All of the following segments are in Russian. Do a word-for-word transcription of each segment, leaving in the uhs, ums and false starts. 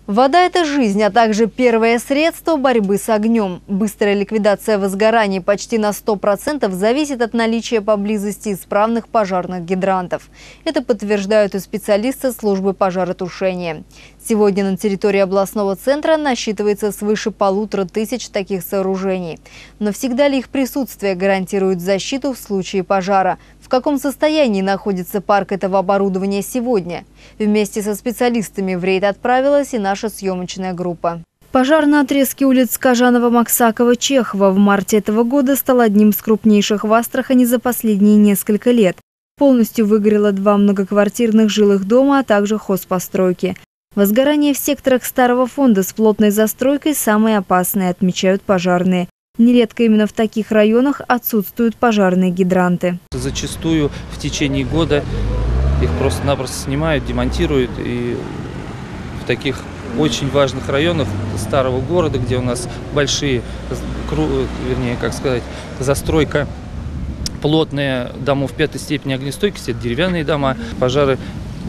Вода – это жизнь, а также первое средство борьбы с огнем. Быстрая ликвидация возгораний почти на сто процентов зависит от наличия поблизости исправных пожарных гидрантов. Это подтверждают и специалисты службы пожаротушения. Сегодня на территории областного центра насчитывается свыше полутора тысяч таких сооружений. Но всегда ли их присутствие гарантирует защиту в случае пожара? В каком состоянии находится парк этого оборудования сегодня? Вместе со специалистами в рейд отправилась и наша съемочная группа. Пожар на отрезке улиц Кажанова-Максакова-Чехова в марте этого года стал одним из крупнейших в Астрахани за последние несколько лет. Полностью выгорело два многоквартирных жилых дома, а также хозпостройки. Возгорание в секторах старого фонда с плотной застройкой самые опасные, отмечают пожарные. Нередко именно в таких районах отсутствуют пожарные гидранты. Зачастую в течение года их просто-напросто снимают, демонтируют. И в таких очень важных районах старого города, где у нас большие, вернее, как сказать, застройка плотная домов пятой степени огнестойкости, это деревянные дома, пожары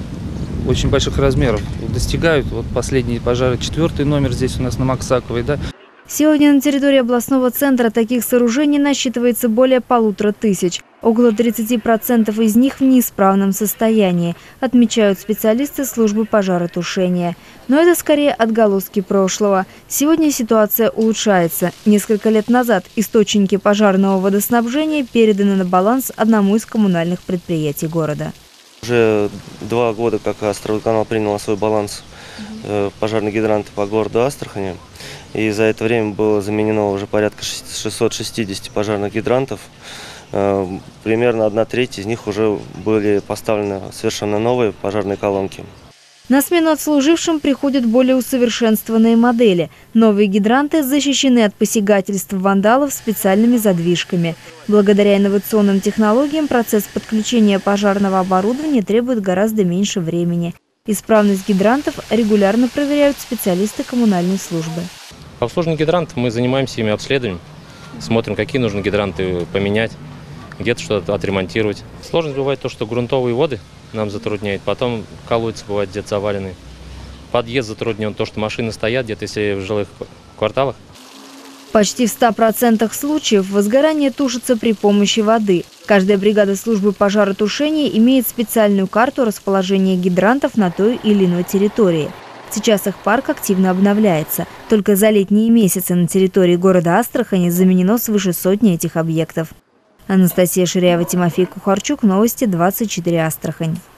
очень больших размеров достигают. Вот последние пожары, четвертый номер здесь у нас на Максаковой, да. Сегодня на территории областного центра таких сооружений насчитывается более полутора тысяч. Около тридцати процентов из них в неисправном состоянии, отмечают специалисты службы пожаротушения. Но это скорее отголоски прошлого. Сегодня ситуация улучшается. Несколько лет назад источники пожарного водоснабжения переданы на баланс одному из коммунальных предприятий города. Уже два года, как Астраводоканал принял на свой баланс э, пожарные гидранты по городу Астрахани. И за это время было заменено уже порядка шестисот шестидесяти пожарных гидрантов. Э, примерно одна треть из них уже были поставлены совершенно новые пожарные колонки. На смену отслужившим приходят более усовершенствованные модели. Новые гидранты защищены от посягательств вандалов специальными задвижками. Благодаря инновационным технологиям процесс подключения пожарного оборудования требует гораздо меньше времени. Исправность гидрантов регулярно проверяют специалисты коммунальной службы. По обслуживанию гидрантов мы занимаемся ими обследованием, смотрим, какие нужно гидранты поменять, где-то что-то отремонтировать. Сложность бывает то, что грунтовые воды нам затрудняет, потом колодцы бывают где-то завалены. Подъезд затруднен, то, что машины стоят где-то, если в жилых кварталах. Почти в ста процентах случаев возгорание тушится при помощи воды. Каждая бригада службы пожаротушения имеет специальную карту расположения гидрантов на той или иной территории. Сейчас их парк активно обновляется. Только за летние месяцы на территории города Астрахани заменено свыше сотни этих объектов. Анастасия Ширяева, Тимофей Кухарчук, новости двадцать четыре Астрахань.